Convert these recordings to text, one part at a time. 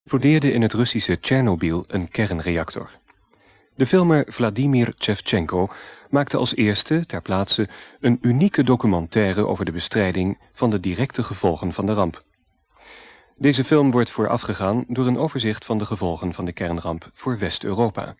Explodeerde in het Russische Tsjernobyl een kernreactor. De filmer Vladimir Shevchenko maakte als eerste ter plaatse een unieke documentaire over de bestrijding van de directe gevolgen van de ramp. Deze film wordt voorafgegaan door een overzicht van de gevolgen van de kernramp voor West-Europa.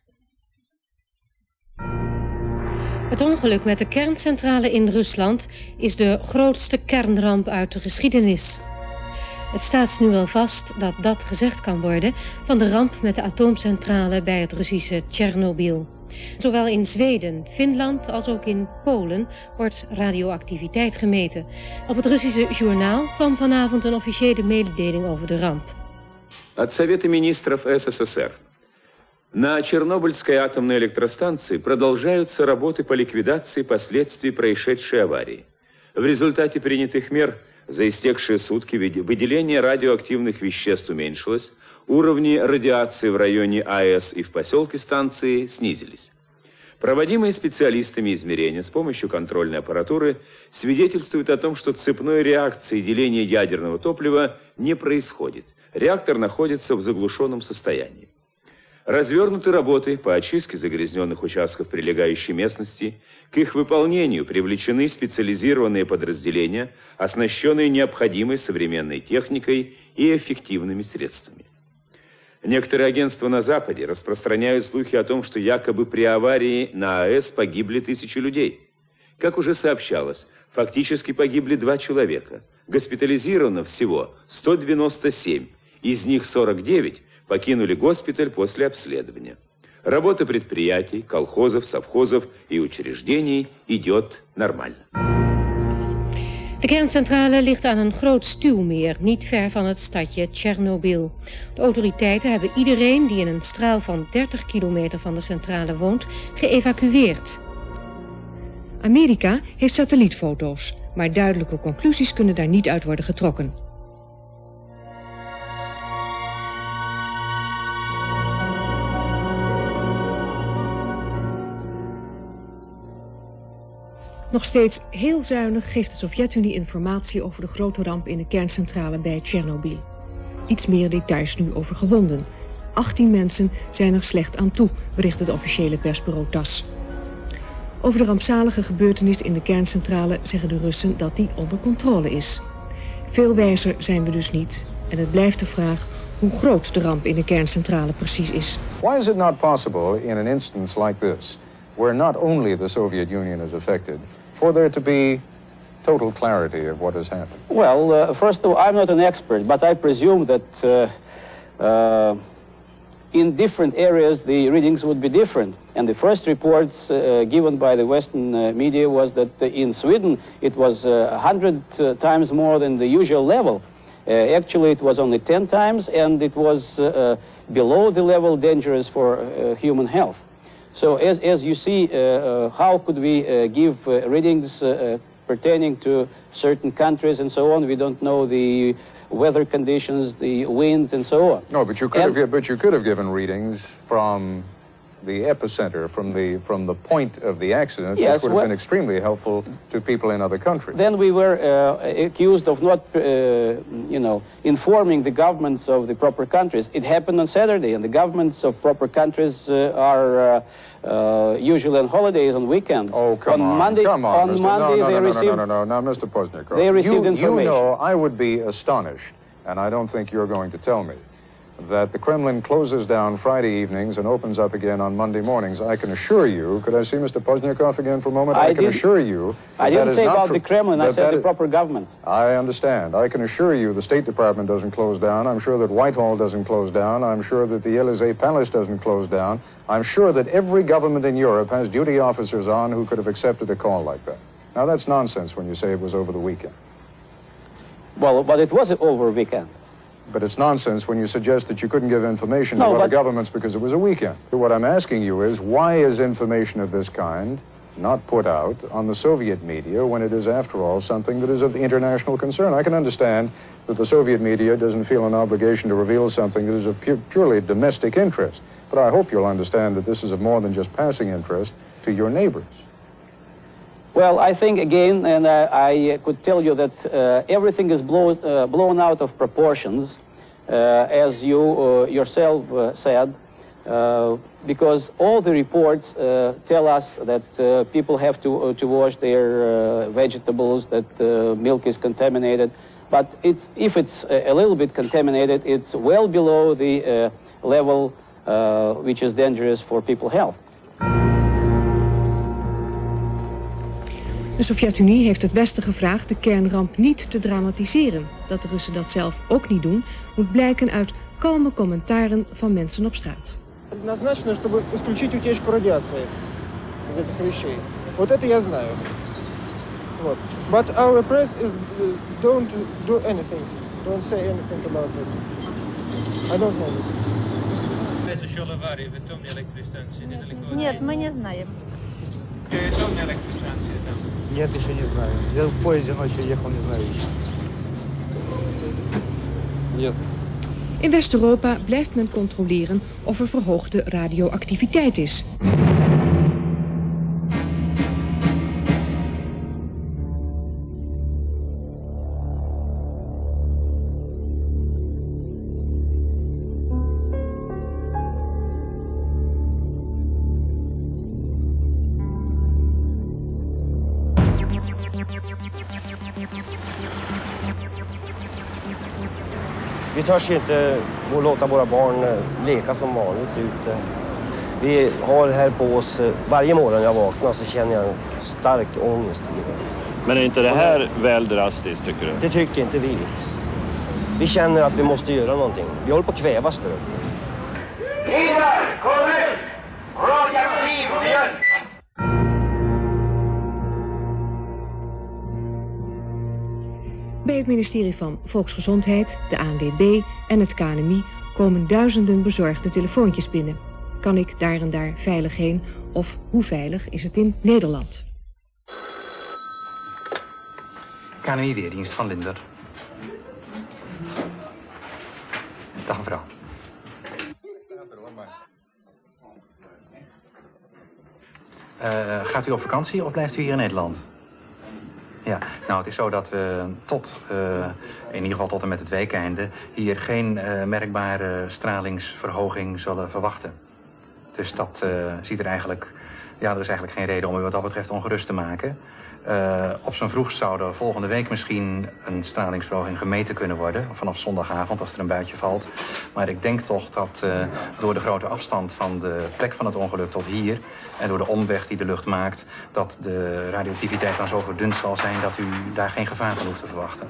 Het ongeluk met de kerncentrale in Rusland is de grootste kernramp uit de geschiedenis. Het staat nu wel vast dat dat gezegd kan worden van de ramp met de atoomcentrale bij het Russische Tsjernobyl. Zowel in Zweden, Finland als ook in Polen wordt radioactiviteit gemeten. Op het Russische journaal kwam vanavond een officiële mededeling over de ramp. От Совета министров СССР. На Чернобыльской атомной электростанции продолжаются работы по ликвидации последствий происшедшей аварии. В результате принятых мер за истекшие сутки выделение радиоактивных веществ уменьшилось, уровни радиации в районе АЭС и в поселке станции снизились. Проводимые специалистами измерения с помощью контрольной аппаратуры свидетельствуют о том, что цепной реакции деления ядерного топлива не происходит. Реактор находится в заглушенном состоянии. Развернуты работы по очистке загрязненных участков прилегающей местности. К их выполнению привлечены специализированные подразделения, оснащенные необходимой современной техникой и эффективными средствами. Некоторые агентства на Западе распространяют слухи о том, что якобы при аварии на АЭС погибли 1000 людей. Как уже сообщалось, фактически погибли 2 человека. Госпитализировано всего 197, из них 49 покинули госпиталь после обследования. Работа предприятий, колхозов, совхозов и учреждений идет нормально. De kerncentrale ligt aan een groot stuwmeer, niet ver van het stadje Tsjernobyl. De autoriteiten hebben iedereen die in een straal van 30 kilometer van de centrale woont, geëvacueerd. Amerika heeft satellietfoto's, maar duidelijke conclusies kunnen daar niet uit worden getrokken. Nog steeds heel zuinig geeft de Sovjet-Unie informatie over de grote ramp in de kerncentrale bij Tsjernobyl. Iets meer details nu over gewonden. 18 mensen zijn er slecht aan toe, bericht het officiële persbureau TASS. Over de rampzalige gebeurtenis in de kerncentrale zeggen de Russen dat die onder controle is. Veel wijzer zijn we dus niet en het blijft de vraag hoe groot de ramp in de kerncentrale precies is. Why is it not possible in an instance like this, where not only the Soviet Union is affected, for there to be total clarity of what has happened? Well, first of all, I'm not an expert, but I presume that in different areas the readings would be different. And the first reports given by the Western media was that in Sweden it was 100 times more than the usual level. Actually, it was only 10 times, and it was below the level dangerous for human health. So as you see, how could we give readings pertaining to certain countries and so on? We don't know the weather conditions, the winds and so on. No, but you could have given readings from the epicenter, from the point of the accident, yes, which would have been extremely helpful to people in other countries. Then we were accused of not, informing the governments of the proper countries. It happened on Saturday, and the governments of proper countries are usually on holidays on weekends. Oh, come on, Monday, come on, on Mr. Monday no, they received. No, Mr. Pozniakov. They received information. You know, I would be astonished, and I don't think you're going to tell me, that the Kremlin closes down Friday evenings and opens up again on Monday mornings. I can assure you, could I see Mr. Pozniakov again for a moment? I can assure you I didn't say about the Kremlin, I said the proper government. I understand. I can assure you the State Department doesn't close down. I'm sure that Whitehall doesn't close down. I'm sure that the Élysée Palace doesn't close down. I'm sure that every government in Europe has duty officers on who could have accepted a call like that. Now, that's nonsense when you say it was over the weekend. Well, but it was over a weekend. But it's nonsense when you suggest that you couldn't give information to other governments because it was a weekend. What I'm asking you is, why is information of this kind not put out on the Soviet media when it is, after all, something that is of international concern? I can understand that the Soviet media doesn't feel an obligation to reveal something that is of purely domestic interest. But I hope you'll understand that this is of more than just passing interest to your neighbors. Well, I think, again, and I could tell you that everything is blown out of proportions. as you yourself said, because all the reports tell us that people have to wash their vegetables, that milk is contaminated. But if it's a little bit contaminated, it's well below the level which is dangerous for people's health. De Sovjet-Unie heeft het Westen gevraagd de kernramp niet te dramatiseren. Dat de Russen dat zelf ook niet doen, moet blijken uit kalme commentaren van mensen op straat. Предназначено, чтобы исключить утечку радиации из этих вещей. Вот это я знаю. Вот. But our press don't do anything, don't say anything about this. I don't know this. Нет, мы не знаем. Нет, еще не знаю. Я в поезде ночью ехал, не знаю еще. Нет. In West-Europa blijft men controleren of er verhoogde radioactiviteit is. Vi törs inte låta våra barn leka som vanligt ute. Vi har det här på oss varje morgon jag vaknar, så känner jag en stark ångest. Men är inte det här väl drastiskt, tycker du? Det tycker inte vi. Vi känner att vi måste göra någonting. Vi håller på att kvävas där uppe. Bij het ministerie van Volksgezondheid, de ANWB en het KNMI komen duizenden bezorgde telefoontjes binnen. Kan ik daar en daar veilig heen? Of hoe veilig is het in Nederland? KNMI-weerdienst van Linder. Dag mevrouw. Gaat u op vakantie of blijft u hier in Nederland? Ja, nou het is zo dat we in ieder geval tot en met het weekeinde hier geen merkbare stralingsverhoging zullen verwachten. Dus dat ziet er eigenlijk, ja, er is eigenlijk geen reden om u wat dat betreft ongerust te maken. Op zijn vroegst zou er volgende week misschien een stralingsverhoging gemeten kunnen worden, vanaf zondagavond als er een buitje valt. Maar ik denk toch dat door de grote afstand van de plek van het ongeluk tot hier en door de omweg die de lucht maakt, dat de radioactiviteit dan zo verdund zal zijn dat u daar geen gevaar van hoeft te verwachten.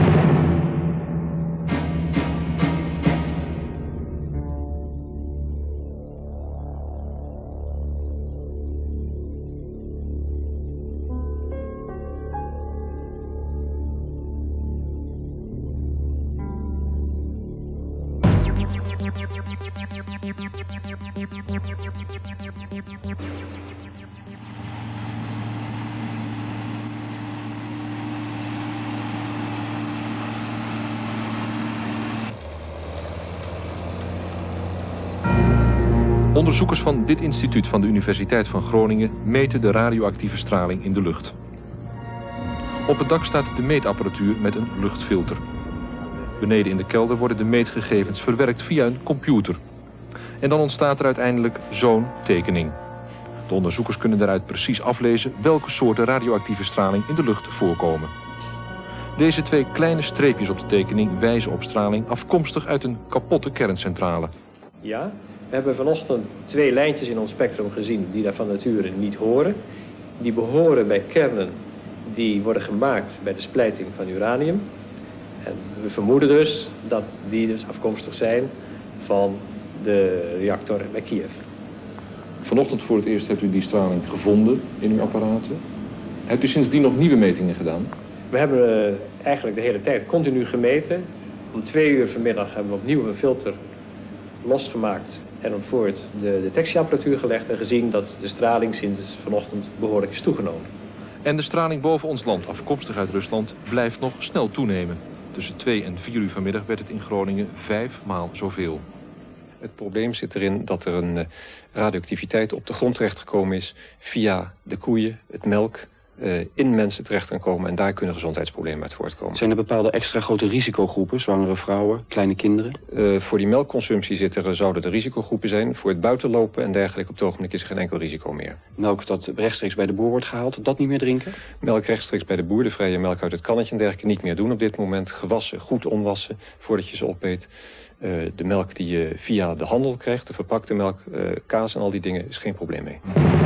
Onderzoekers van dit instituut van de Universiteit van Groningen meten de radioactieve straling in de lucht. Op het dak staat de meetapparatuur met een luchtfilter. Beneden in de kelder worden de meetgegevens verwerkt via een computer. En dan ontstaat er uiteindelijk zo'n tekening. De onderzoekers kunnen daaruit precies aflezen welke soorten radioactieve straling in de lucht voorkomen. Deze twee kleine streepjes op de tekening wijzen op straling afkomstig uit een kapotte kerncentrale. Ja, we hebben vanochtend twee lijntjes in ons spectrum gezien die daar van nature niet horen. Die behoren bij kernen die worden gemaakt bij de splijting van uranium. En we vermoeden dus dat die dus afkomstig zijn van de reactor bij Kiev. Vanochtend voor het eerst hebt u die straling gevonden in uw apparaten. Hebt u sindsdien nog nieuwe metingen gedaan? We hebben eigenlijk de hele tijd continu gemeten. Om 2 uur vanmiddag hebben we opnieuw een filter losgemaakt en op voort de detectieapparatuur gelegd en gezien dat de straling sinds vanochtend behoorlijk is toegenomen. En de straling boven ons land, afkomstig uit Rusland, blijft nog snel toenemen. Tussen 2 en 4 uur vanmiddag werd het in Groningen 5 maal zoveel. Het probleem zit erin dat er een radioactiviteit op de grond terechtgekomen is via de koeien, het melk, in mensen terecht kan komen en daar kunnen gezondheidsproblemen uit voortkomen. Zijn er bepaalde extra grote risicogroepen, zwangere vrouwen, kleine kinderen? Voor die melkconsumptie zouden er risicogroepen zijn. Voor het buitenlopen en dergelijke op het ogenblik is er geen enkel risico meer. Melk dat rechtstreeks bij de boer wordt gehaald, dat niet meer drinken? Melk rechtstreeks bij de boer, de vrije melk uit het kannetje en dergelijke niet meer doen op dit moment. Gewassen, goed omwassen voordat je ze opeet. De melk die je via de handel krijgt, de verpakte melk, kaas en al die dingen, is geen probleem mee.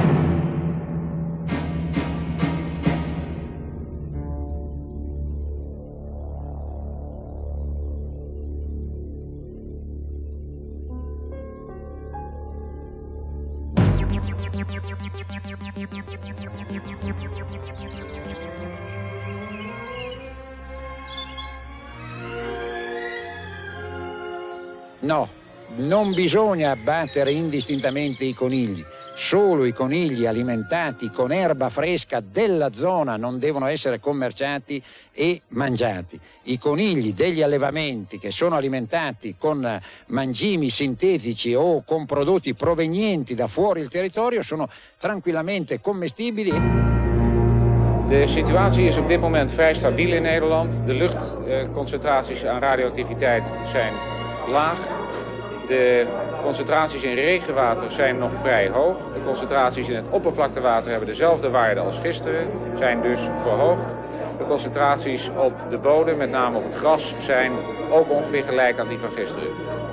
No, non bisogna abbattere indistintamente I conigli. Solo I conigli alimentati con erba fresca della zona non devono essere commerciati e mangiati. I conigli degli allevamenti che sono alimentati con mangimi sintetici o con prodotti provenienti da fuori il territorio sono tranquillamente commestibili. De situatie is op dit moment vrij stabiel in Nederland. De luchtconcentraties aan radioactiviteit zijn laag. De concentraties in regenwater zijn nog vrij hoog. De concentraties in het oppervlaktewater hebben dezelfde waarde als gisteren, zijn dus verhoogd. De concentraties op de bodem, met name op het gras, zijn ook ongeveer gelijk aan die van gisteren.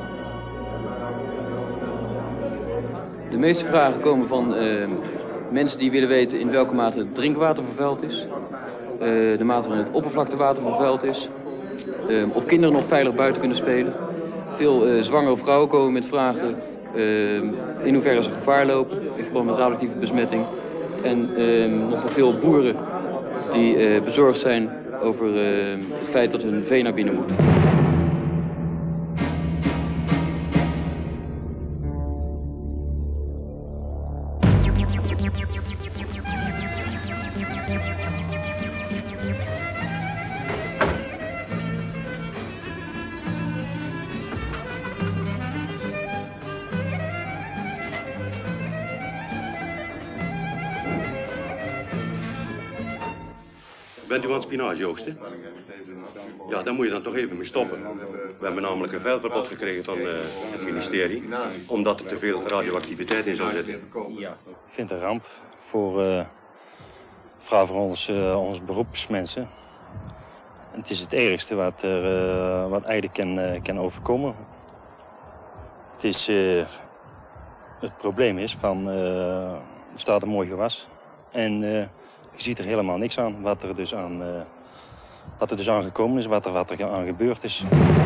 De meeste vragen komen van mensen die willen weten in welke mate het drinkwater vervuild is. De mate waarin het oppervlaktewater vervuild is. Of kinderen nog veilig buiten kunnen spelen. Veel zwangere vrouwen komen met vragen in hoeverre ze gevaar lopen in verband met radioactieve besmetting. En nog wel veel boeren die bezorgd zijn over het feit dat hun vee naar binnen moet. Bent u aan het spinage oogsten? Ja, daar moet je dan toch even mee stoppen. We hebben namelijk een veldverbod gekregen van het ministerie, omdat er te veel radioactiviteit in zou zitten. Ja. Ik vind het een ramp voor, vooral voor ons beroepsmensen. En het is het ergste wat eigenlijk kan overkomen. Het probleem is van, er staat een mooi gewas en je ziet er helemaal niks aan wat er dus aan gekomen is, wat er aan gebeurd is.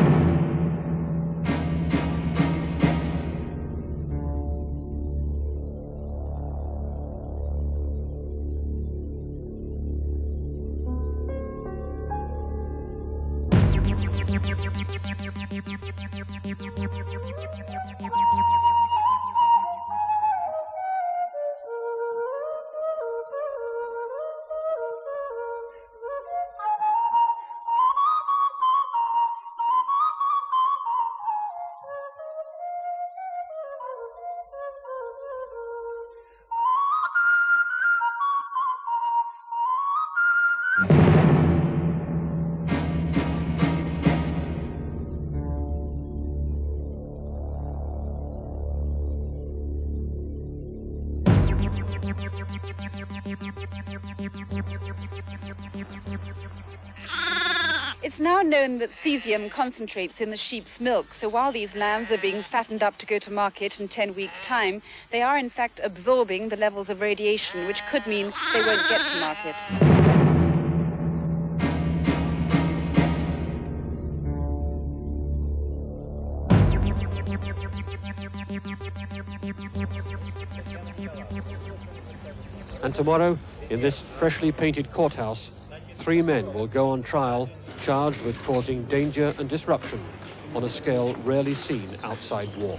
It's now known that cesium concentrates in the sheep's milk, so while these lambs are being fattened up to go to market in 10 weeks' time, they are in fact absorbing the levels of radiation, which could mean they won't get to market. And tomorrow, in this freshly painted courthouse, 3 men will go on trial, charged with causing danger and disruption on a scale rarely seen outside war.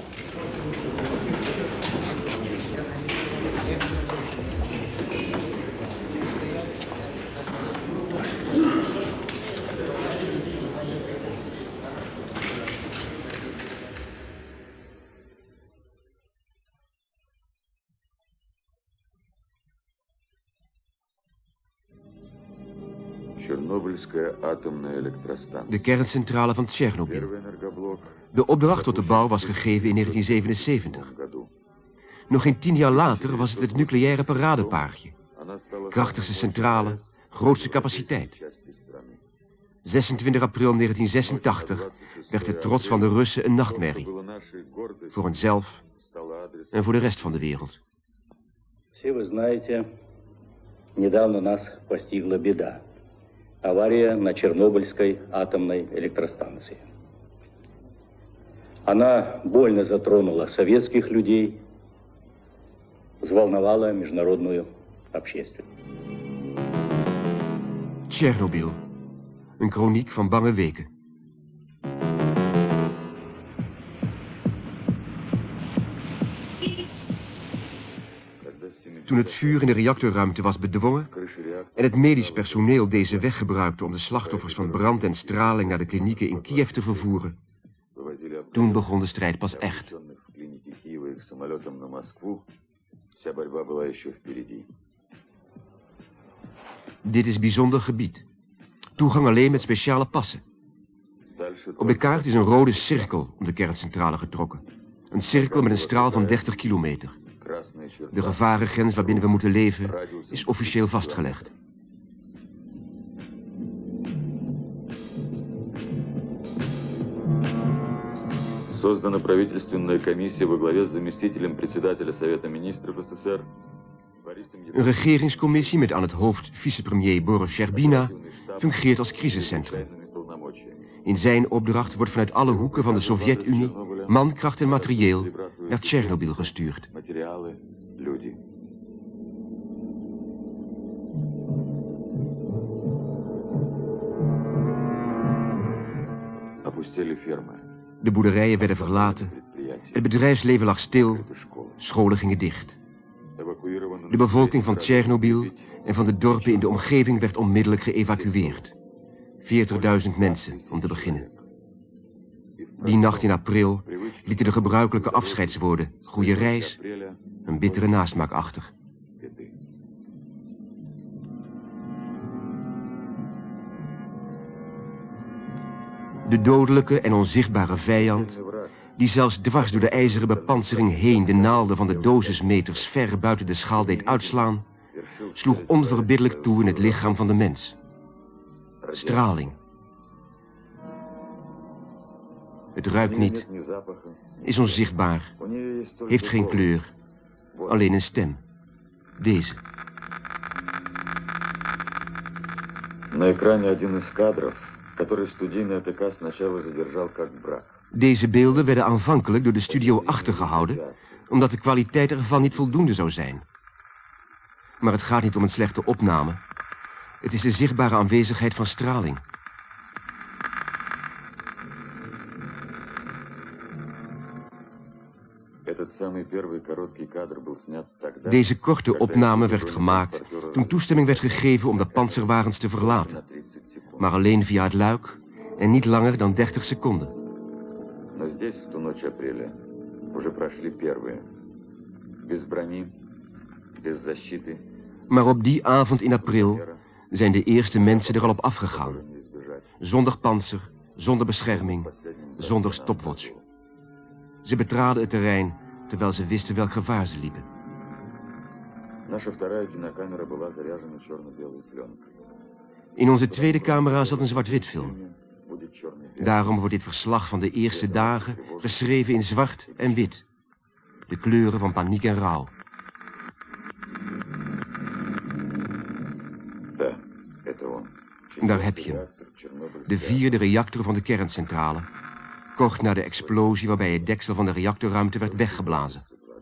De kerncentrale van Tsjernobyl. De opdracht tot de bouw was gegeven in 1977. Nog geen 10 jaar later was het nucleaire paradepaardje. Krachtigste centrale, grootste capaciteit. 26 april 1986 werd de trots van de Russen een nachtmerrie. Voor henzelf en voor de rest van de wereld. Все вы знаете, недавно нас постигла беда. Авария на Чернобыльской атомной электростанции. Она больно затронула советских людей, взволновала международную общественность. Tsjernobyl, een kroniek van bange weken. Toen het vuur in de reactorruimte was bedwongen en het medisch personeel deze weg gebruikte om de slachtoffers van brand en straling naar de klinieken in Kiev te vervoeren, toen begon de strijd pas echt. Dit is bijzonder gebied. Toegang alleen met speciale passen. Op de kaart is een rode cirkel om de kerncentrale getrokken. Een cirkel met een straal van 30 kilometer. De gevarengrens waarbinnen we moeten leven is officieel vastgelegd. Создана правительственная комиссия во главе с заместителем председателя Совета министров СССР. Een regeringscommissie met aan het hoofd vicepremier Boris Sherbina fungeert als crisiscentrum. In zijn opdracht wordt vanuit alle hoeken van de Sovjet-Unie mankracht en materieel naar Tsjernobyl gestuurd. De boerderijen werden verlaten, het bedrijfsleven lag stil, scholen gingen dicht. De bevolking van Tsjernobyl en van de dorpen in de omgeving werd onmiddellijk geëvacueerd. 40.000 mensen, om te beginnen. Die nacht in april lieten de gebruikelijke afscheidswoorden goeie reis een bittere nasmaak achter. De dodelijke en onzichtbare vijand, die zelfs dwars door de ijzeren bepansering heen de naalden van de dosismeters ver buiten de schaal deed uitslaan, sloeg onverbiddelijk toe in het lichaam van de mens. Straling. Het ruikt niet, is onzichtbaar, heeft geen kleur, alleen een stem. Deze. На экране один из кадров, который студийный АТК сначала задержал как брак. Deze beelden werden aanvankelijk door de studio achtergehouden, omdat de kwaliteit ervan niet voldoende zou zijn. Maar het gaat niet om een slechte opname. Het is de zichtbare aanwezigheid van straling. Deze korte opname werd gemaakt toen toestemming werd gegeven om de panzerwagens te verlaten. Maar alleen via het luik en niet langer dan 30 seconden. Maar op die avond in april zijn de eerste mensen er al op afgegaan. Zonder pantser, zonder bescherming, zonder stopwatch. Ze betraden het terrein terwijl ze wisten welk gevaar ze liepen. In onze tweede camera zat een zwart-wit film. Daarom wordt dit verslag van de eerste dagen geschreven in zwart en wit. De kleuren van paniek en rouw. Daar heb je hem. De 4e reactor van de kerncentrale. Kort na de explosie waarbij het deksel van de reactorruimte werd weggeblazen.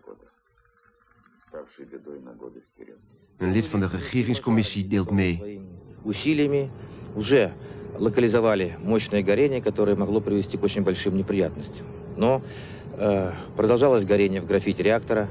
Een lid van de regeringscommissie deelt mee. Усилиями уже локализовали мощное горение, которое могло привести к очень большим неприятностям. Но продолжалось горение в графите реактора,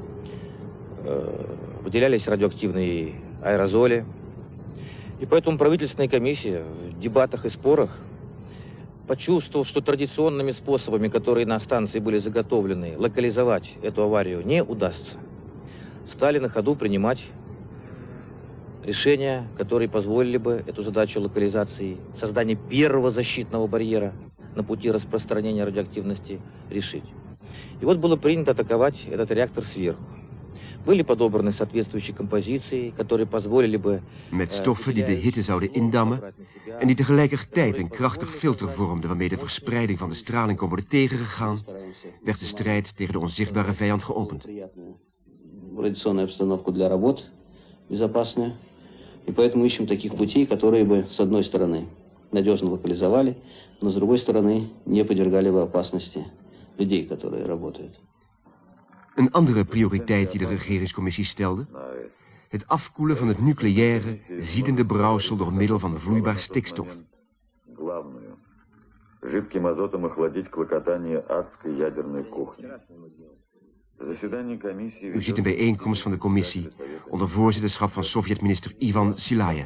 выделялись радиоактивные аэрозоли. И поэтому правительственная комиссия в дебатах и спорах, почувствовав, что традиционными способами, которые на станции были заготовлены, локализовать эту аварию не удастся, стали на ходу принимать решения, которые позволили бы эту задачу локализации, создания первого защитного барьера на пути распространения радиоактивности решить. И вот было принято атаковать этот реактор сверху. Были подобраны соответствующие композиции, которые позволили бы... Met stoffen die de hitte zouden indammen en die tegelijkertijd een krachtig filter vormden waarmee de verspreiding van de straling kon worden tegengegaan, werd de strijd tegen de onzichtbare vijand geopend. Радиационную обстановку для работ безопасную. И поэтому ищем таких путей, которые бы, с одной стороны, надежно локализовали, но с другой стороны, не подвергали бы опасности людей, которые работают. Een andere prioriteit die de regeringscommissie stelde: het afkoelen van het nucleaire, ziedende brouwsel door middel van vloeibaar stikstof. Жидким азотом охладить клокотание адской ядерной кухни. U ziet een bijeenkomst van de commissie onder voorzitterschap van Sovjet-minister Ivan Silayev.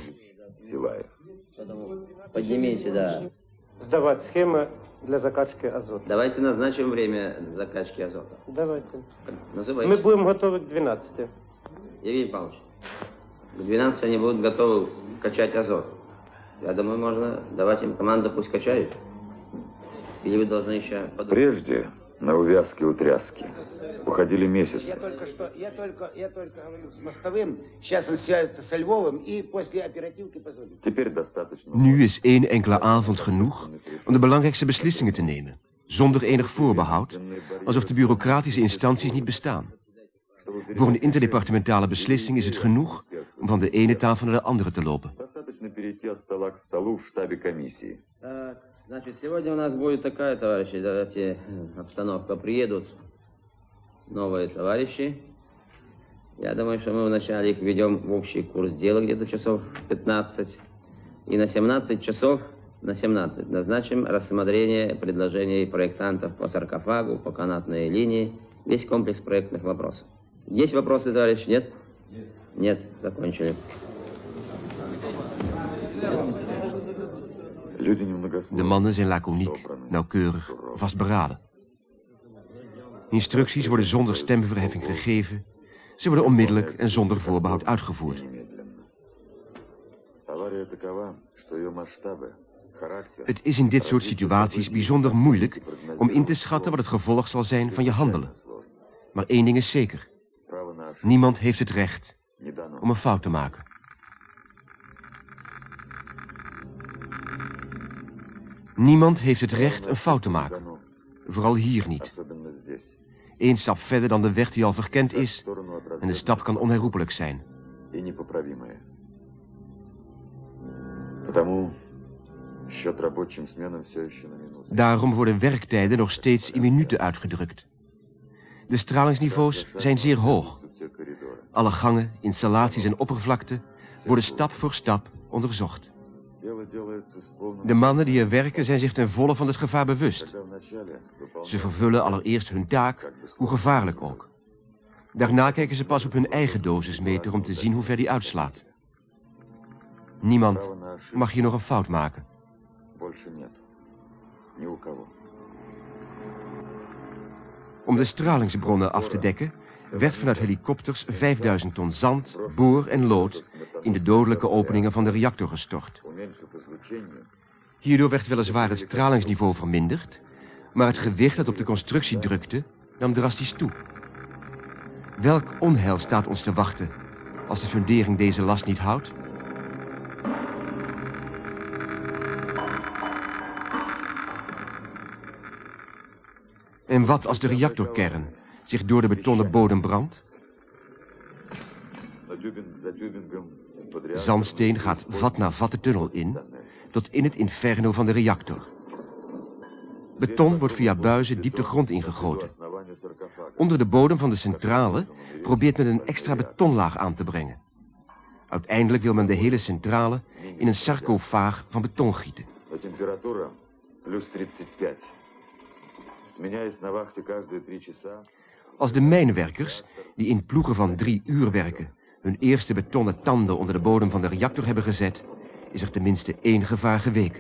Сдавать схемы для закачки азота. Давайте назначим время закачки азота. Давайте. Называйте. Мы будем готовы к 12. Евгений Павлович, к 12 они будут готовы качать азот. Я думаю, можно давать им команду, пусть качают. Или вы должны еще подумать? Прежде на увязки утряски уходили месяцы. Я только говорю с Мостовым. Сейчас он свяжется со Львовым и после оперативки позвонит. Теперь достаточно. Nu is één enkele avond genoeg om de belangrijkste beslissingen te nemen, zonder enig voorbehoud, alsof de bureaucratische instanties niet bestaan. Voor een interdepartementale beslissing is het genoeg om van de ene tafel naar de andere te lopen. Значит, сегодня у нас будет такая, товарищи, давайте обстановка. Приедут новые товарищи. Я думаю, что мы вначале их введем в общий курс дела где-то часов 15. И на 17 часов, назначим рассмотрение предложений проектантов по саркофагу, по канатной линии, весь комплекс проектных вопросов. Есть вопросы, товарищи? Нет? Нет, закончили. De mannen zijn laconiek, nauwkeurig, vastberaden. Instructies worden zonder stemverheffing gegeven. Ze worden onmiddellijk en zonder voorbehoud uitgevoerd. Het is in dit soort situaties bijzonder moeilijk om in te schatten wat het gevolg zal zijn van je handelen. Maar één ding is zeker. Niemand heeft het recht om een fout te maken. Niemand heeft het recht een fout te maken. Vooral hier niet. Eén stap verder dan de weg die al verkend is en de stap kan onherroepelijk zijn. Daarom worden werktijden nog steeds in minuten uitgedrukt. De stralingsniveaus zijn zeer hoog. Alle gangen, installaties en oppervlakten worden stap voor stap onderzocht. De mannen die er werken zijn zich ten volle van het gevaar bewust. Ze vervullen allereerst hun taak, hoe gevaarlijk ook. Daarna kijken ze pas op hun eigen dosismeter om te zien hoe ver die uitslaat. Niemand mag hier nog een fout maken. Om de stralingsbronnen af te dekken, werd vanuit helikopters 5000 ton zand, boor en lood in de dodelijke openingen van de reactor gestort. Hierdoor werd weliswaar het stralingsniveau verminderd, maar het gewicht dat op de constructie drukte nam drastisch toe. Welk onheil staat ons te wachten als de fundering deze last niet houdt? En wat als de reactorkern zich door de betonnen bodem brandt? Zandsteen gaat vat na vat de tunnel in, tot in het inferno van de reactor. Beton wordt via buizen diep de grond ingegoten. Onder de bodem van de centrale probeert men een extra betonlaag aan te brengen. Uiteindelijk wil men de hele centrale in een sarcofaag van beton gieten. Als de mijnwerkers, die in ploegen van 3 uur werken, hun eerste betonnen tanden onder de bodem van de reactor hebben gezet, is er tenminste 1 gevaar geweken.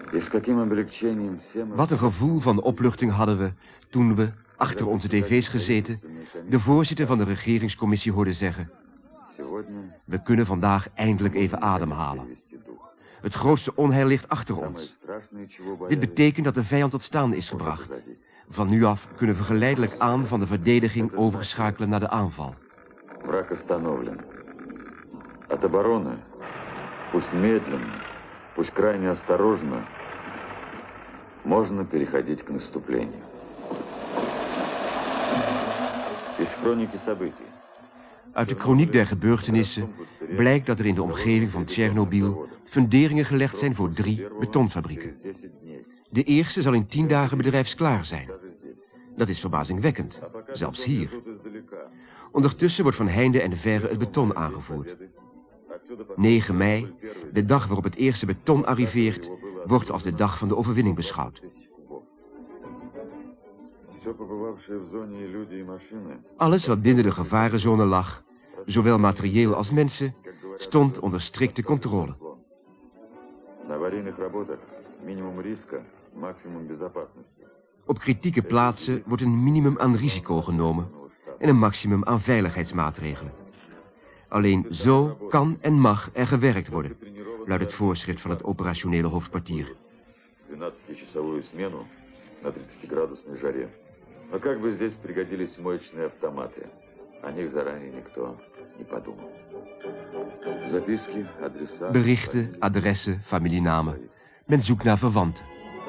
Wat een gevoel van opluchting hadden we toen we, achter onze tv's gezeten, de voorzitter van de regeringscommissie hoorden zeggen: we kunnen vandaag eindelijk even ademhalen. Het grootste onheil ligt achter ons. Dit betekent dat de vijand tot staan is gebracht. Van nu af kunnen we geleidelijk aan van de verdediging overschakelen naar de aanval. Враг остановлен. От обороны, пусть медленно, пусть крайне осторожно, можно переходить к наступлению. Из хроники событий. Uit de kroniek der gebeurtenissen blijkt dat er in de omgeving van Tsjernobyl funderingen gelegd zijn voor 3 betonfabrieken. De eerste zal in 10 dagen bedrijfsklaar zijn. Dat is verbazingwekkend, zelfs hier. Ondertussen wordt van heinde en verre het beton aangevoerd. 9 mei, de dag waarop het eerste beton arriveert, wordt als de dag van de overwinning beschouwd. Alles wat binnen de gevarenzone lag, zowel materieel als mensen, stond onder strikte controle. Op kritieke plaatsen wordt een minimum aan risico genomen en een maximum aan veiligheidsmaatregelen. Alleen zo kan en mag er gewerkt worden, luidt het voorschrift van het operationele hoofdkwartier. Но как бы здесь пригодились моечные автоматы. О них заранее никто не подумал. Записки, адреса... Berichten, adressen, familienamen. Men zoekt naar verwanten.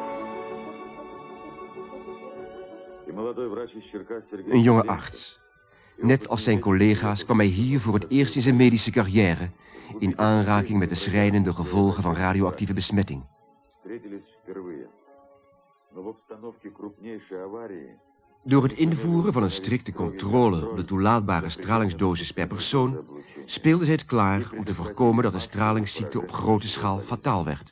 Een jonge arts. Net als zijn collega's kwam hij hier voor het eerst in zijn medische carrière in aanraking met de schrijnende gevolgen van radioactieve besmetting. Door het invoeren van een strikte controle op de toelaatbare stralingsdosis per persoon speelden zij het klaar om te voorkomen dat de stralingsziekte op grote schaal fataal werd.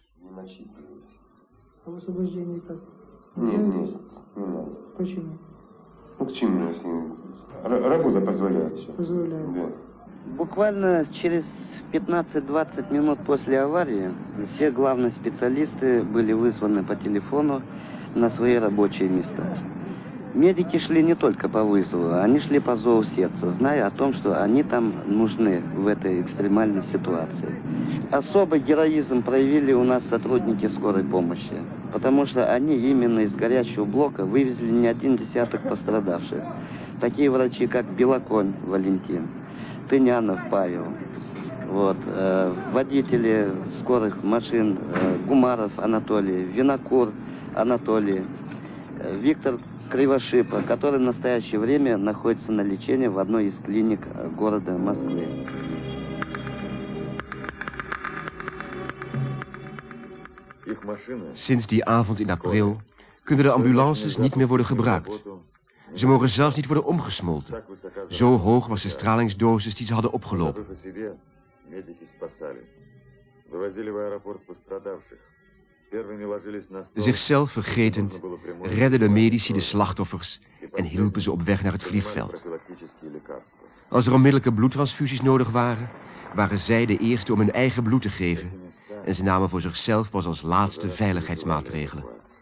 Буквально через 15-20 минут после аварии все главные специалисты были вызваны по телефону на свои рабочие места. Медики шли не только по вызову, они шли по зову сердца, зная о том, что они там нужны в этой экстремальной ситуации. Особый героизм проявили у нас сотрудники скорой помощи, потому что они именно из горячего блока вывезли не 1 десяток пострадавших. Такие врачи, как Белоконь Валентин, Тынянов Павел, водители скорых машин Гумаров Анатолий, Винокур Анатолий, Виктор Кривошипа, который в настоящее время находится на лечении в одной из клиник города Москвы. Sinds die avond in april kunnen de ambulances niet meer worden gebruikt. Ze mogen zelfs niet worden omgesmolten. Zo hoog was de stralingsdosis die ze hadden opgelopen. Zichzelf vergetend redden de medici de slachtoffers en hielpen ze op weg naar het vliegveld. Als er onmiddellijke bloedtransfusies nodig waren, waren zij de eerste om hun eigen bloed te geven en ze namen voor zichzelf pas als laatste veiligheidsmaatregelen.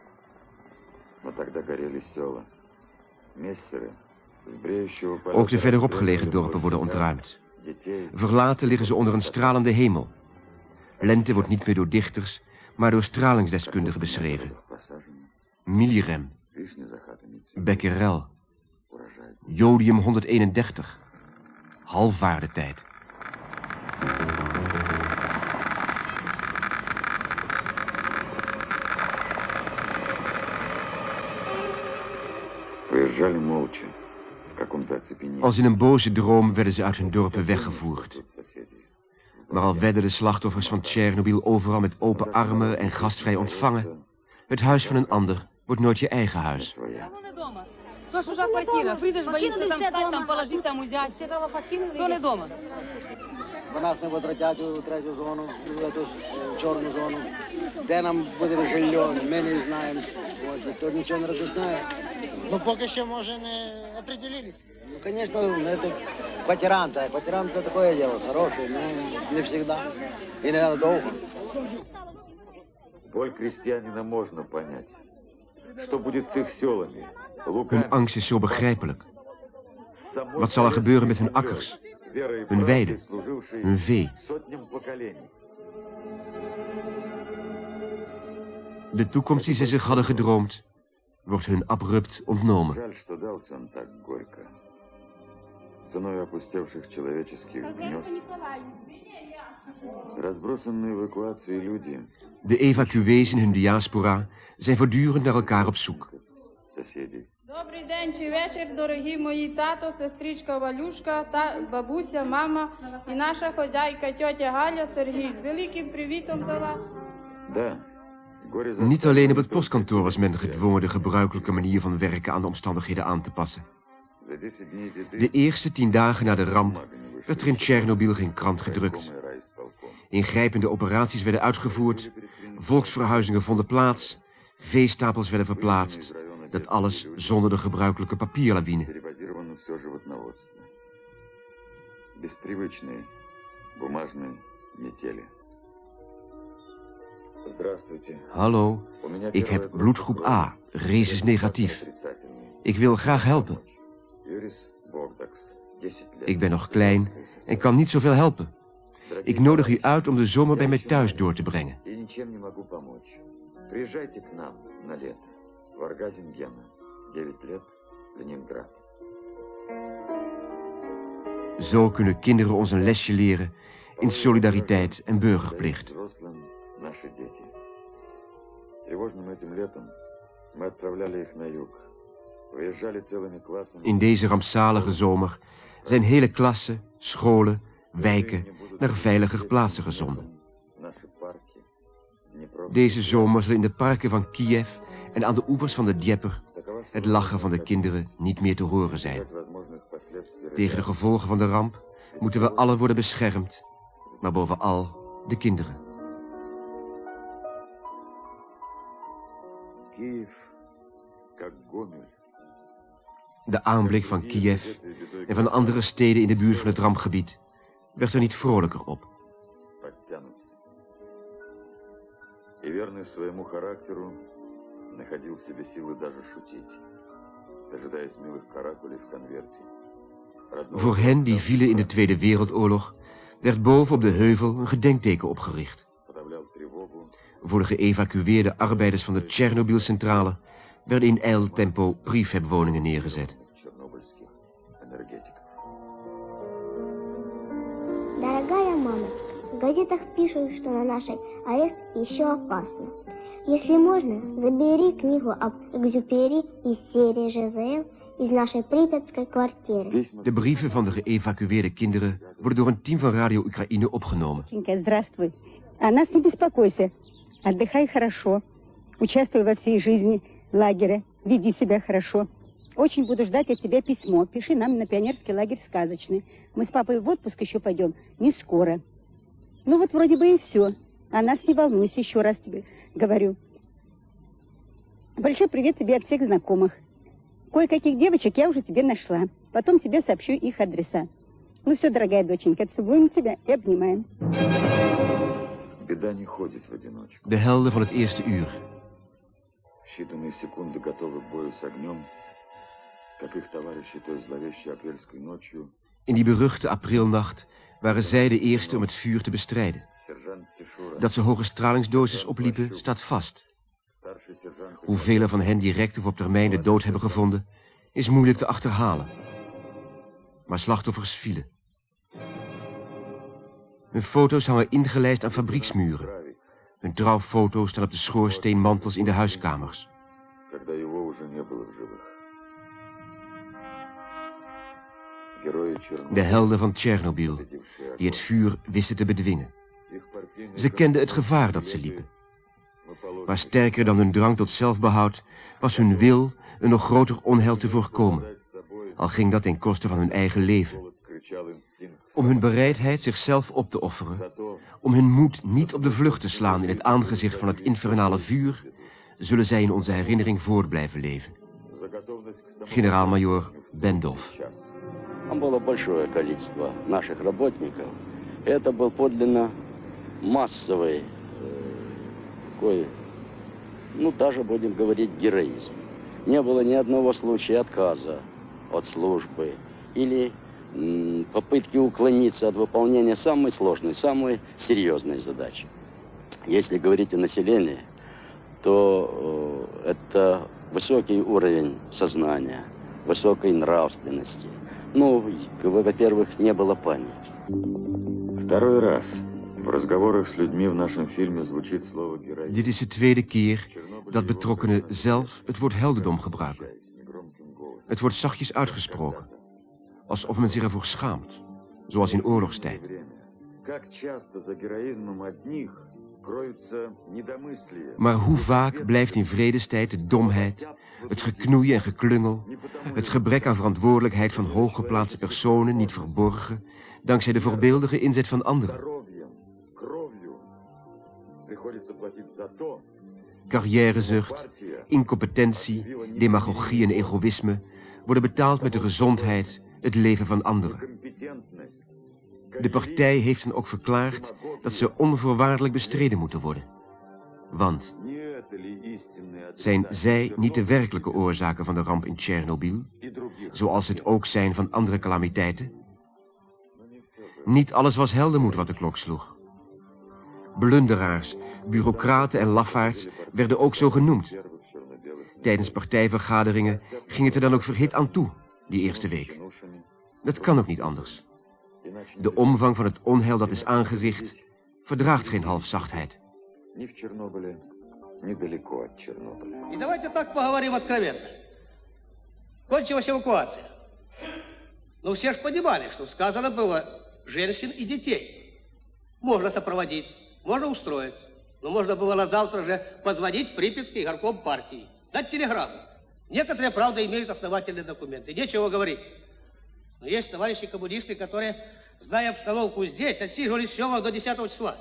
Ook de verderop gelegen dorpen worden ontruimd. Verlaten liggen ze onder een stralende hemel. Lente wordt niet meer door dichters, maar door stralingsdeskundigen beschreven. Millirem, becquerel, jodium 131, halfwaardetijd. Als in een boze droom werden ze uit hun dorpen weggevoerd. Maar al werden de slachtoffers van Tsjernobyl overal met open armen en gastvrij ontvangen, het huis van een ander wordt nooit je eigen huis. Нас не возвратять у 3-ю зону, в эту черную зону. Де нам буде жилье, ми не знаємо. Ніхто нічого не роз'ясняє. Ну, поки що, може, не определились. Ну, конечно, это квартиранты. А квартиранты это такое дело, хорошее, но не всегда. И не надо долго. Боль крестьянина можно понять. Что будет с их селами? Hun angst is zo begrijpelijk. Wat zal er gebeuren met hun akkers, hun weiden, hun vee? De toekomst die ze zich hadden gedroomd, wordt hun abrupt ontnomen. De evacuees in hun diaspora zijn voortdurend naar elkaar op zoek. Добрий день чи вечір, дорогі мої тато, сестричка Валюшка, бабуся, мама і наша хозяйка тьотя Галя, Сергій. З великим привітом до вас. Niet alleen op het postkantoor was men gedwongen de gebruikelijke manier van werken aan de omstandigheden aan te passen. De eerste 10 dagen na de ramp werd er in Tsjernobyl geen krant gedrukt. Ingrijpende operaties werden uitgevoerd, volksverhuizingen vonden plaats, veestapels werden verplaatst. Dat alles zonder de gebruikelijke papierlawine. Hallo, ik heb bloedgroep A, rhesus negatief. Ik wil graag helpen. Ik ben nog klein en kan niet zoveel helpen. Ik nodig u uit om de zomer bij mij thuis door te brengen. Zo kunnen kinderen ons een lesje leren in solidariteit en burgerplicht. In deze rampzalige zomer zijn hele klassen, scholen, wijken naar veiliger plaatsen gezonden. Deze zomer zal in de parken van Kiev en aan de oevers van de Dnieper het lachen van de kinderen niet meer te horen zijn. Tegen de gevolgen van de ramp moeten we allen worden beschermd, maar bovenal de kinderen. De aanblik van Kiev en van andere steden in de buurt van het rampgebied werd er niet vrolijker op. Voor hen die vielen in de Tweede Wereldoorlog werd boven op de heuvel een gedenkteken opgericht. Voor de geëvacueerde arbeiders van de Tsjernobylcentrale werden in ijltempo prefabwoningen neergezet. Дорогая мама, в газетах пишут, что на нашей АЭС еще опасно. Если можно, забери книгу об Экзюпери из серии ЖЗЛ из нашей припятской квартиры. De brieven van de geëvacueerde kinderen worden door een team van Radio Oekraïne opgenomen. Здравствуй. О нас не беспокойся. Отдыхай хорошо. Участвуй во всей жизни лагеря. Веди себя хорошо. Очень буду ждать от тебя письмо. Пиши нам на пионерский лагерь сказочный. Мы с папой в отпуск еще пойдем. Не скоро. Ну вот вроде бы и все. О нас не волнуйся, еще раз тебе говорю. Большой привет тебе от всех знакомых. Кое-каких девочек я уже тебе нашла. Потом тебе сообщу их адреса. Ну все, дорогая доченька, целуем тебя и обнимаем. Беда не ходит в одиночку. De helden van het eerste uur. Считанные секунды готовы к бою с огнем, как их товарищи той зловещей апрельской ночью. In die beruchte aprilnacht waren zij de eerste om het vuur te bestrijden. Dat ze hoge stralingsdosis opliepen, staat vast. Hoeveel van hen direct of op termijn de dood hebben gevonden, is moeilijk te achterhalen. Maar slachtoffers vielen. Hun foto's hangen ingelijst aan fabrieksmuren. Hun trouwfoto's staan op de schoorsteenmantels in de huiskamers. De helden van Tsjernobyl, die het vuur wisten te bedwingen. Ze kenden het gevaar dat ze liepen. Maar sterker dan hun drang tot zelfbehoud was hun wil een nog groter onheil te voorkomen. Al ging dat ten koste van hun eigen leven. Om hun bereidheid zichzelf op te offeren, om hun moed niet op de vlucht te slaan in het aangezicht van het infernale vuur, zullen zij in onze herinnering voort blijven leven. Generaal-majoor Bendov. Там было большое количество наших работников. Это был подлинно массовый такой ну, даже будем говорить, героизм. Не было ни одного случая отказа от службы или попытки уклониться от выполнения самой сложной, самой серьезной задачи. Если говорить о населении, то это высокий уровень сознания, высокой нравственности. Ну, во-первых, не было паники. Второй раз в разговорах с людьми в нашем фильме звучит слово героизм. Dit is de tweede keer dat betrokkenen zelf het woord heldendom gebruiken. Het wordt zachtjes uitgesproken, alsof men zich ervoor schaamt, zoals in oorlogstijd. Maar hoe vaak blijft in vredestijd de domheid, het geknoei en geklungel, het gebrek aan verantwoordelijkheid van hooggeplaatste personen niet verborgen, dankzij de voorbeeldige inzet van anderen. Carrièrezucht, incompetentie, demagogie en egoïsme worden betaald met de gezondheid, het leven van anderen. De partij heeft dan ook verklaard dat ze onvoorwaardelijk bestreden moeten worden. Want zijn zij niet de werkelijke oorzaken van de ramp in Tsjernobyl, zoals het ook zijn van andere calamiteiten? Niet alles was heldenmoed wat de klok sloeg. Blunderaars, bureaucraten en lafaards werden ook zo genoemd. Tijdens partijvergaderingen ging het er dan ook verhit aan toe, die eerste week. Dat kan ook niet anders. De omvang van het onheil dat is aangericht verdraagt geen halfzachtheid. И давайте так поговорим откровенно. Кончилась эвакуация. Но все же понимали, что сказано было женщин и детей. Можно сопроводить, можно устроиться. Но можно было на завтра же позвонить в Припятский горком партии, дать телеграмму. Некоторые, правда, имеют основательные документы, нечего говорить. Но есть товарищи коммунисты, которые, зная обстановку здесь, отсиживались в селах до 10 числа.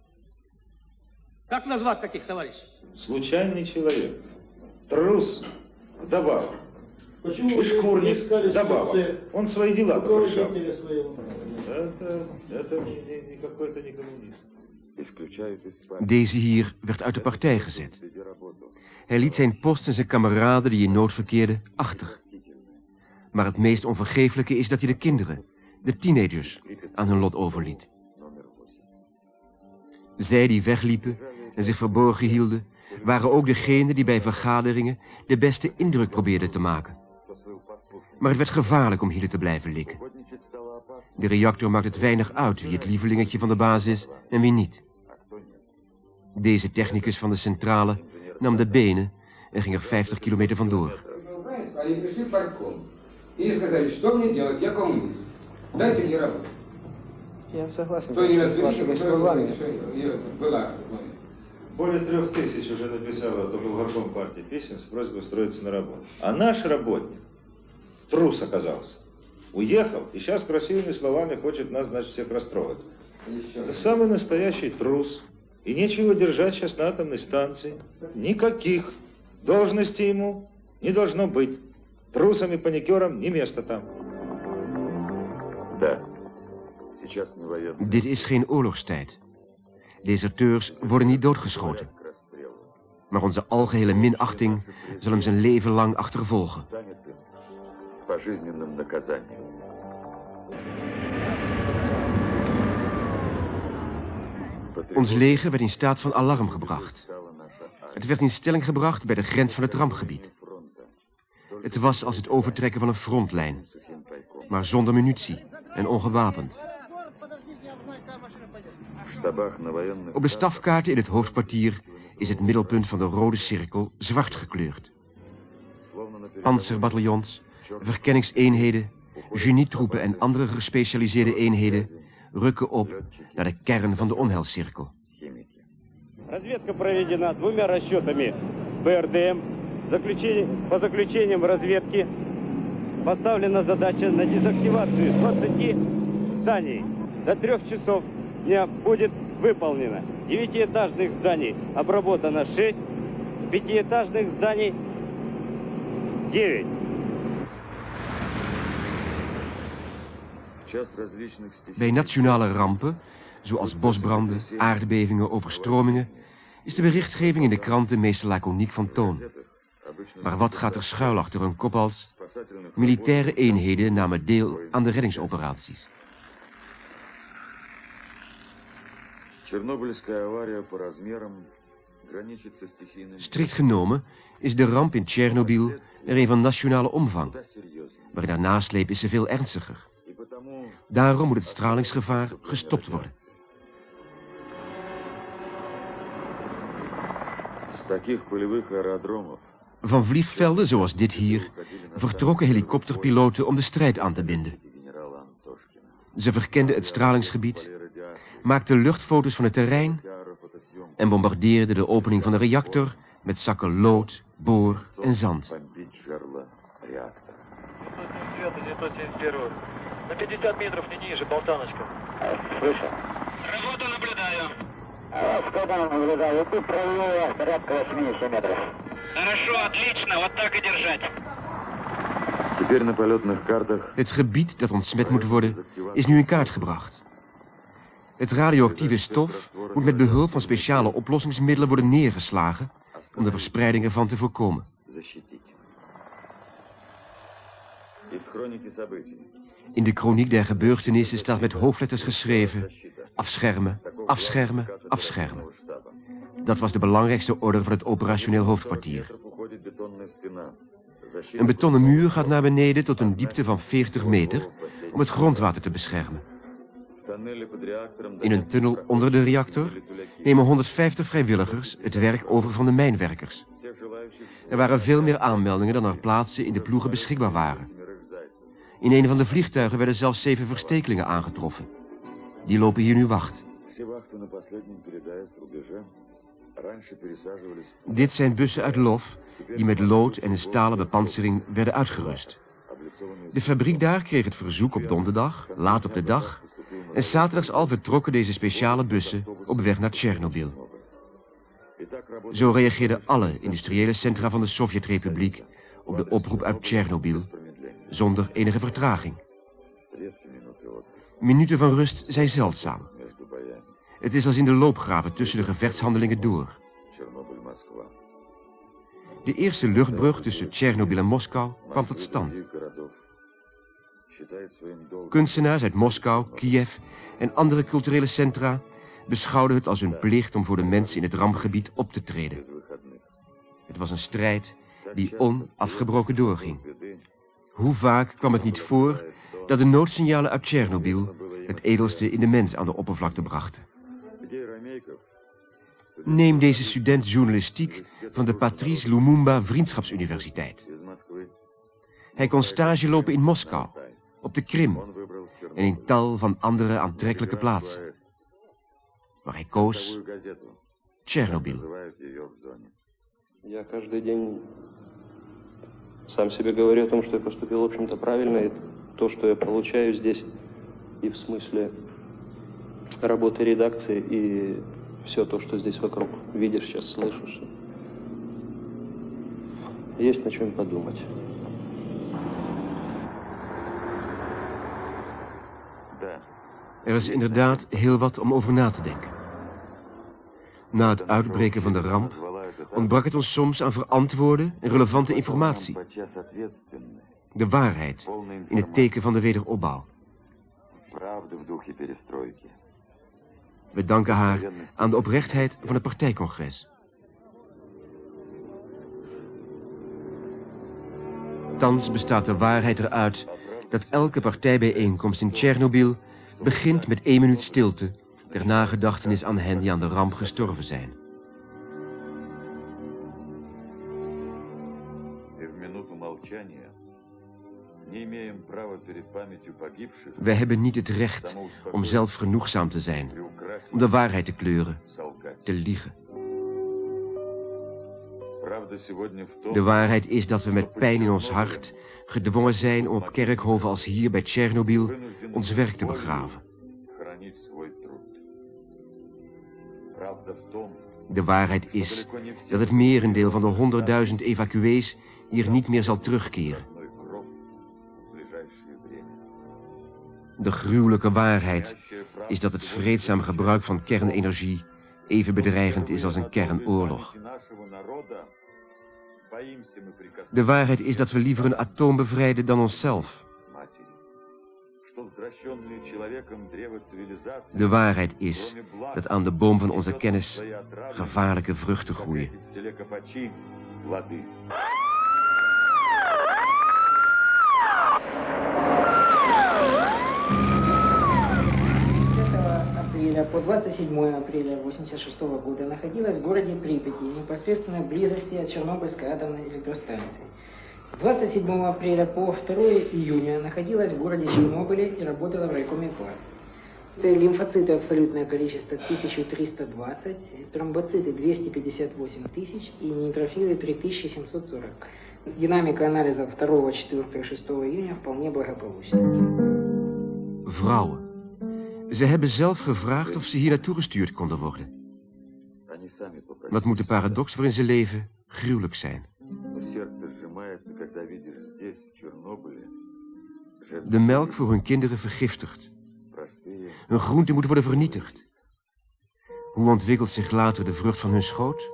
Как назвать таких товарищей? Случайный человек. Трус вдобавок. И шкурник вдобавок. Он свои дела-то решал. Это не какой-то не коммунист. Deze hier werd uit de partij gezet. Hij liet zijn post en zijn kameraden die in nood verkeerden achter. Maar het meest onvergeeflijke is dat hij de kinderen, de teenagers, aan hun lot overliet. Zij die wegliepen en zich verborgen hielden, waren ook degenen die bij vergaderingen de beste indruk probeerden te maken. Maar het werd gevaarlijk om hielen te blijven likken. De reactor maakt het weinig uit wie het lievelingetje van de baas is en wie niet. Deze technicus van de centrale nam de benen en ging er 50 kilometer vandoor. Более 3000 уже написало только в горком партии писем с просьбой устроиться на работу. А наш работник, трус оказался, уехал и сейчас красивыми словами хочет нас, значит, всех расстроить. Это самый настоящий трус. И нечего держать сейчас на атомной станции. Никаких должностей ему не должно быть. Трусам и паникерам не место там. Да. Сейчас не военный. Dit is geen oorlogstijd. Deserteurs worden niet doodgeschoten. Maar onze algehele minachting zal hem zijn leven lang achtervolgen. Пожизненным наказанием. Ons leger werd in staat van alarm gebracht. Het werd in stelling gebracht bij de grens van het rampgebied. Het was als het overtrekken van een frontlijn, maar zonder munitie en ongewapend. Op de stafkaarten in het hoofdkwartier is het middelpunt van de rode cirkel zwart gekleurd. Panzerbataljons, verkenningseenheden, genietroepen en andere gespecialiseerde eenheden rukken op naar de kern van de onheilscirkel. Разведка проведена двумя расчетами БРДМ. По заключениям разведки поставлена задача на дезактивацию 20 зданий. До 3 часов дня будет выполнено. 9-этажных зданий обработано 6, 5-этажных зданий 9. Bij nationale rampen, zoals bosbranden, aardbevingen, overstromingen, is de berichtgeving in de kranten meestal laconiek van toon. Maar wat gaat er schuil achter een kop als militaire eenheden namen deel aan de reddingsoperaties? Strikt genomen is de ramp in Tsjernobyl er een van nationale omvang, maar de nasleep is veel ernstiger. Daarom moet het stralingsgevaar gestopt worden. Van vliegvelden zoals dit hier vertrokken helikopterpiloten om de strijd aan te binden. Ze verkenden het stralingsgebied, maakten luchtfoto's van het terrein en bombardeerden de opening van de reactor met zakken lood, boor en zand. На 50 метров не ниже, болтаночка. Слышу. Работу наблюдаю. Сколько наблюдаю? Ты правее, порядка 80 метров. Хорошо, отлично, вот так и держать. Het gebied dat ontsmet moet worden, is nu in kaart gebracht. Het radioactieve stof moet met behulp van speciale oplossingsmiddelen worden neergeslagen om de verspreiding ervan te voorkomen. In de kroniek der gebeurtenissen staat met hoofdletters geschreven: afschermen, afschermen, afschermen. Dat was de belangrijkste order van het operationeel hoofdkwartier. Een betonnen muur gaat naar beneden tot een diepte van 40 meter om het grondwater te beschermen. In een tunnel onder de reactor nemen 150 vrijwilligers het werk over van de mijnwerkers. Er waren veel meer aanmeldingen dan er plaatsen in de ploegen beschikbaar waren. In een van de vliegtuigen werden zelfs 7 verstekelingen aangetroffen. Die lopen hier nu wacht. Dit zijn bussen uit Lwów die met lood en een stalen bepantsering werden uitgerust. De fabriek daar kreeg het verzoek op donderdag, laat op de dag, en zaterdags al vertrokken deze speciale bussen op weg naar Tsjernobyl. Zo reageerden alle industriële centra van de Sovjetrepubliek op de oproep uit Tsjernobyl, zonder enige vertraging. Minuten van rust zijn zeldzaam. Het is als in de loopgraven tussen de gevechtshandelingen door. De eerste luchtbrug tussen Tsjernobyl en Moskou kwam tot stand. Kunstenaars uit Moskou, Kiev en andere culturele centra beschouwden het als hun plicht om voor de mensen in het rampgebied op te treden. Het was een strijd die onafgebroken doorging. Hoe vaak kwam het niet voor dat de noodsignalen uit Tsjernobyl het edelste in de mens aan de oppervlakte brachten. Neem deze student journalistiek van de Patrice Lumumba Vriendschapsuniversiteit. Hij kon stage lopen in Moskou, op de Krim en in tal van andere aantrekkelijke plaatsen. Maar hij koos Tsjernobyl. Я каждый день сам себе говорю о том, что я поступил, в общем-то, правильно, и то, что я получаю здесь, и в смысле работы редакции, и все то, что здесь вокруг видишь, сейчас слышишь. Есть над чем подумать. Er is inderdaad heel wat om over na te denken. Na het uitbreken van de ramp ontbrak het ons soms aan verantwoorde en relevante informatie. De waarheid in het teken van de wederopbouw. We danken haar aan de oprechtheid van het partijcongres. Thans bestaat de waarheid eruit dat elke partijbijeenkomst in Tsjernobyl begint met 1 minuut stilte ter nagedachtenis aan hen die aan de ramp gestorven zijn. Wij hebben niet het recht om zelfgenoegzaam te zijn, om de waarheid te kleuren, te liegen. De waarheid is dat we met pijn in ons hart gedwongen zijn om op kerkhoven als hier bij Tsjernobyl ons werk te begraven. De waarheid is dat het merendeel van de 100.000 evacuees hier niet meer zal terugkeren. De gruwelijke waarheid is dat het vreedzaam gebruik van kernenergie even bedreigend is als een kernoorlog. De waarheid is dat we liever een atoom bevrijden dan onszelf. De waarheid is dat aan de boom van onze kennis gevaarlijke vruchten groeien. По 27 апреля 1986 года находилась в городе Припяти, в непосредственной близости от Чернобыльской атомной электростанции. С 27 апреля по 2 июня находилась в городе Чернобыле и работала в райкоме ПАР. Лимфоциты абсолютное количество 1320, тромбоциты 258 тысяч и нейтрофилы 3740. Динамика анализов 2, 4, 6 июня вполне благополучна. Vrouwen. Ze hebben zelf gevraagd of ze hier naartoe gestuurd konden worden. Wat moet de paradox waarin ze leven gruwelijk zijn. De melk voor hun kinderen vergiftigd. Hun groenten moeten worden vernietigd. Hoe ontwikkelt zich later de vrucht van hun schoot?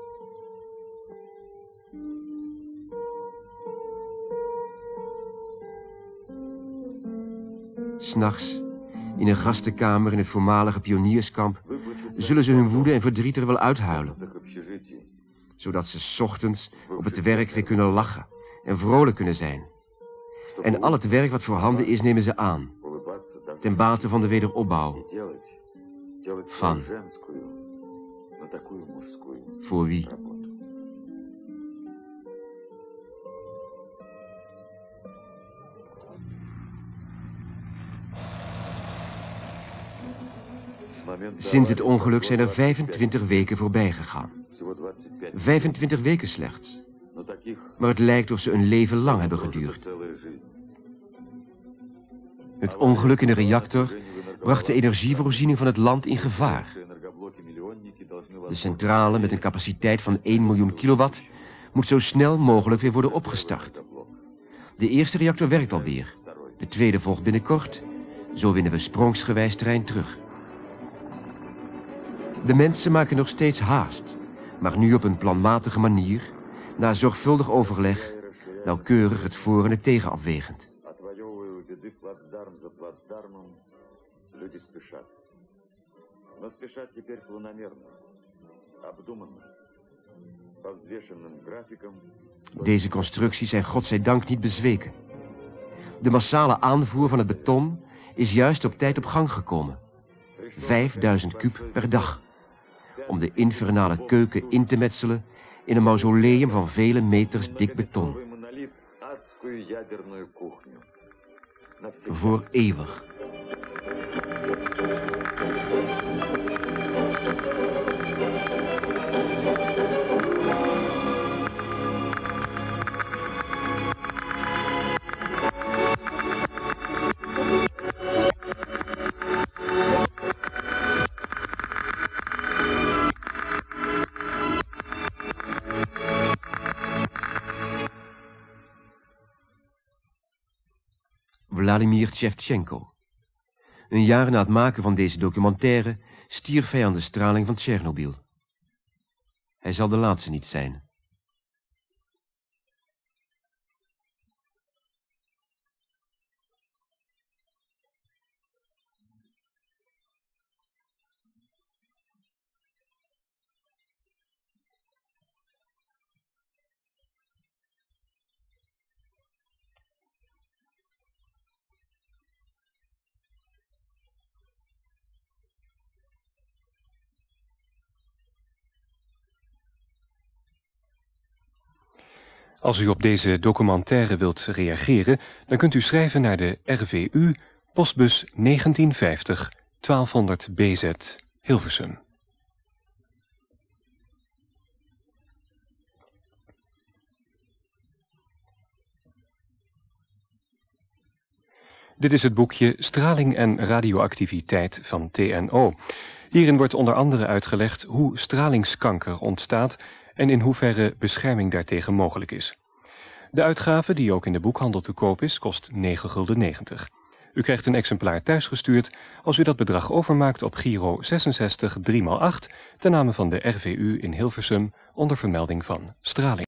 S'nachts, in een gastenkamer in het voormalige pionierskamp, zullen ze hun woede en verdriet er wel uithuilen. Zodat ze 's ochtends op het werk weer kunnen lachen en vrolijk kunnen zijn. En al het werk wat voorhanden is, nemen ze aan. Ten bate van de wederopbouw. Van. Voor wie? Sinds het ongeluk zijn er 25 weken voorbij gegaan. 25 weken slechts. Maar het lijkt of ze een leven lang hebben geduurd. Het ongeluk in de reactor bracht de energievoorziening van het land in gevaar. De centrale met een capaciteit van 1 miljoen kilowatt moet zo snel mogelijk weer worden opgestart. De eerste reactor werkt alweer. De tweede volgt binnenkort. Zo winnen we sprongsgewijs terrein terug. De mensen maken nog steeds haast, maar nu op een planmatige manier, na zorgvuldig overleg, nauwkeurig het voor en het tegen afwegend. Deze constructies zijn godzijdank niet bezweken. De massale aanvoer van het beton is juist op tijd op gang gekomen. 5000 kub per dag. Om de infernale keuken in te metselen in een mausoleum van vele meters dik beton. Voor eeuwig. Vladimir Shevchenko. Een jaar na het maken van deze documentaire stierf hij aan de straling van Tsjernobyl. Hij zal de laatste niet zijn. Als u op deze documentaire wilt reageren, dan kunt u schrijven naar de RVU, postbus 1950 1200 BZ, Hilversum. Dit is het boekje Straling en radioactiviteit van TNO. Hierin wordt onder andere uitgelegd hoe stralingskanker ontstaat en in hoeverre bescherming daartegen mogelijk is. De uitgave, die ook in de boekhandel te koop is, kost €9,90. U krijgt een exemplaar thuisgestuurd als u dat bedrag overmaakt op Giro 66 3x8 ten name van de RVU in Hilversum onder vermelding van straling.